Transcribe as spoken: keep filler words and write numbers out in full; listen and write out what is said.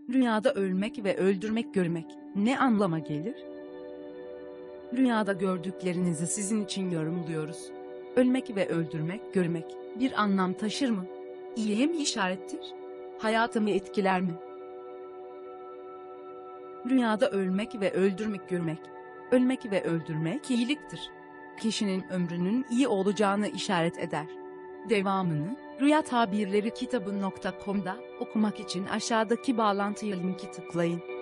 Rüyada ölmek ve öldürmek görmek ne anlama gelir? Rüyada gördüklerinizi sizin için yorumluyoruz. Ölmek ve öldürmek görmek bir anlam taşır mı? İyiye mi işarettir? Hayatımı etkiler mi? Rüyada ölmek ve öldürmek görmek. Ölmek ve öldürmek iyiliktir. Kişinin ömrünün iyi olacağını işaret eder. Devamını rüya tabirleri kitabı nokta com'da okumak için aşağıdaki bağlantıya linki tıklayın.